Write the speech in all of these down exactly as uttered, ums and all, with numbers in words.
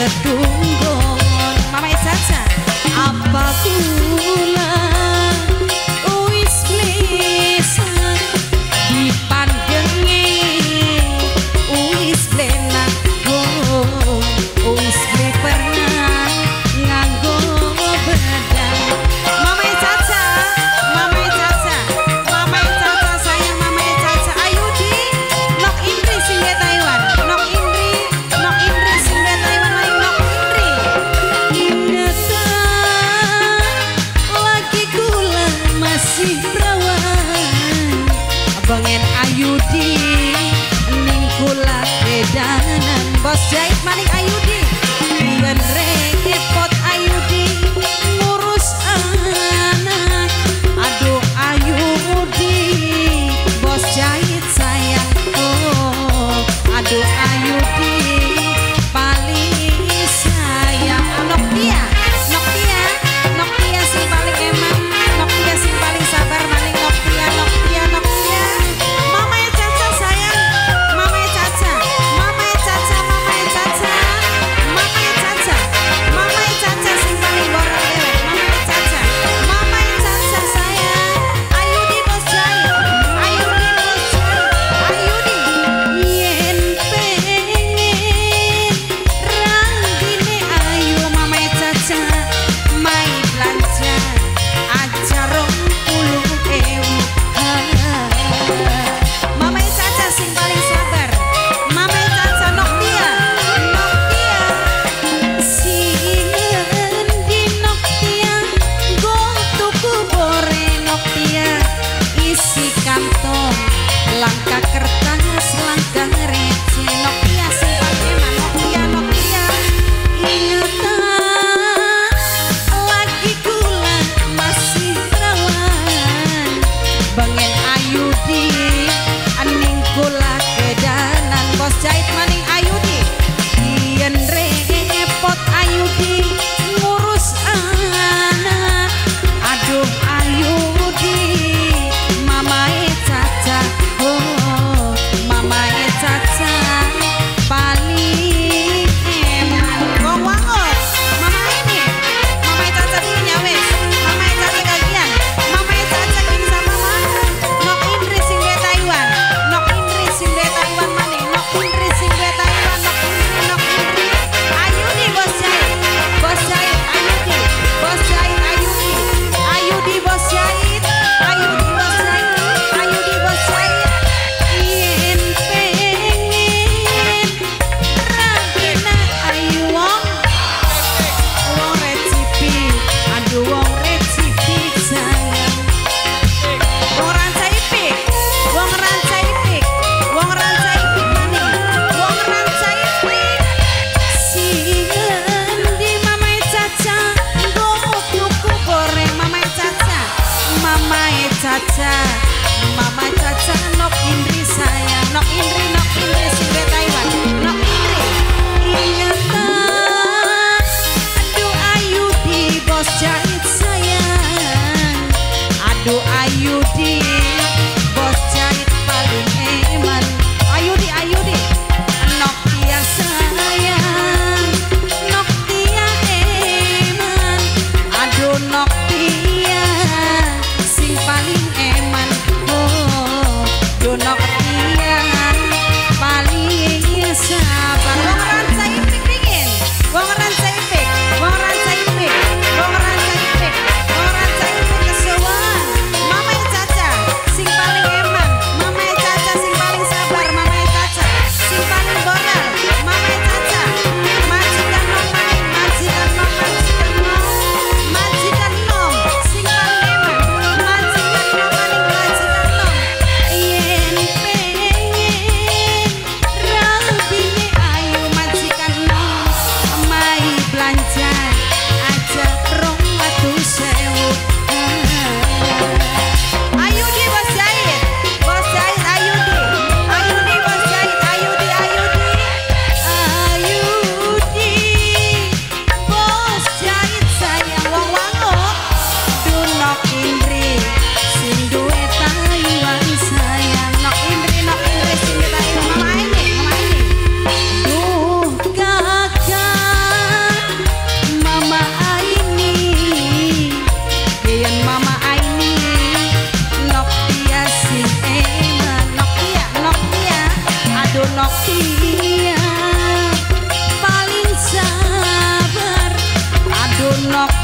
kedunggon Mama Caca apa kula wis blesan dipandengi wis blenak wis ble pernah nganggo bedang Mama Caca Mama Caca Mama Caca sayang Mama Caca ayo di nok Indri singgah Taiwan nok Indri nok Indri singgah Taiwan lain nok Indri ingatan lagi kula masih perawan bengen Ayudi ning kula edanan bos jahit maning Ayudi ngendreng pot Ayudi ngurus anak aduh Ayudi bos jahit sayang oh aduh Ayudi paling sayang Noktia Noktia Noktia sing paling emang Noktia sing paling sabar maning Noktia Noktia Noktia Mama Caca sayang Mama Caca Mama Caca Mama Caca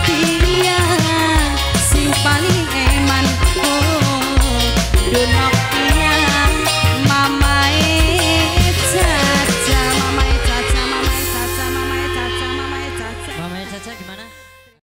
dia sing paling eman. Oh, donok